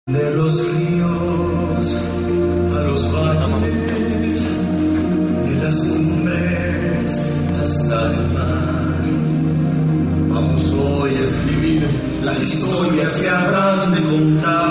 De los ríos a los valles, de las cumbres hasta el mar. Vamos hoy a escribir las historias que habrán de contar.